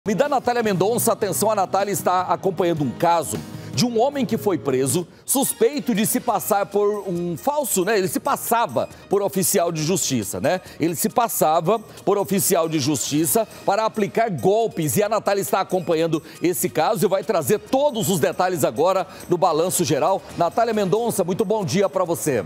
Me dá Natália Mendonça, atenção, a Natália está acompanhando um caso de um homem que foi preso, suspeito de se passar por um falso, né? Ele se passava por oficial de justiça, né? Ele se passava por oficial de justiça para aplicar golpes e a Natália está acompanhando esse caso e vai trazer todos os detalhes agora no Balanço Geral. Natália Mendonça, muito bom dia para você.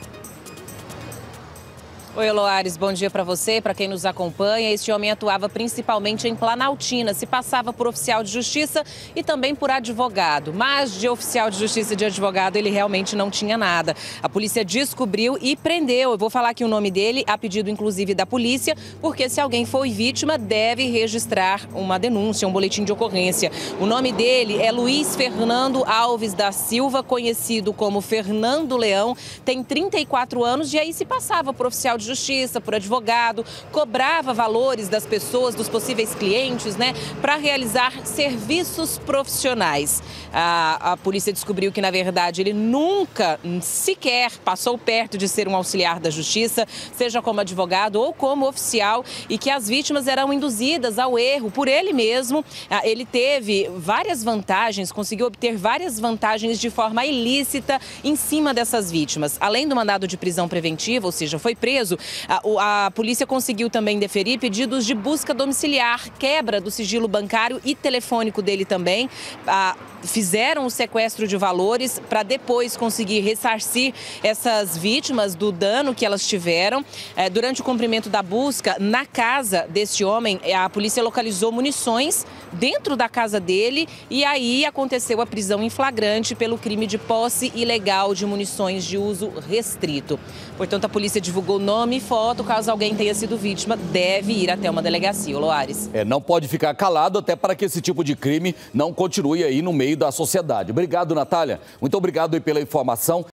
Oi, Loares, bom dia para você e para quem nos acompanha. Este homem atuava principalmente em Planaltina, se passava por oficial de justiça e também por advogado. Mas de oficial de justiça e de advogado ele realmente não tinha nada. A polícia descobriu e prendeu. Eu vou falar aqui o nome dele, a pedido inclusive da polícia, porque se alguém foi vítima, deve registrar uma denúncia, um boletim de ocorrência. O nome dele é Luiz Fernando Alves da Silva, conhecido como Fernando Leão, tem 34 anos e aí se passava por oficial de justiça, por advogado, cobrava valores das pessoas, dos possíveis clientes, né, para realizar serviços profissionais. A polícia descobriu que, na verdade, ele nunca sequer passou perto de ser um auxiliar da justiça, seja como advogado ou como oficial, e que as vítimas eram induzidas ao erro por ele mesmo. Ele teve várias vantagens, conseguiu obter várias vantagens de forma ilícita em cima dessas vítimas. Além do mandado de prisão preventiva, ou seja, foi preso, a polícia conseguiu também deferir pedidos de busca domiciliar, quebra do sigilo bancário e telefônico dele também. Fizeram o sequestro de valores para depois conseguir ressarcir essas vítimas do dano que elas tiveram. Durante o cumprimento da busca, na casa desse homem, a polícia localizou munições dentro da casa dele e aí aconteceu a prisão em flagrante pelo crime de posse ilegal de munições de uso restrito. Portanto, a polícia divulgou nome e foto. Caso alguém tenha sido vítima, deve ir até uma delegacia. Loares. Não pode ficar calado até para que esse tipo de crime não continue aí no meio da sociedade. Obrigado, Natália. Muito obrigado aí pela informação.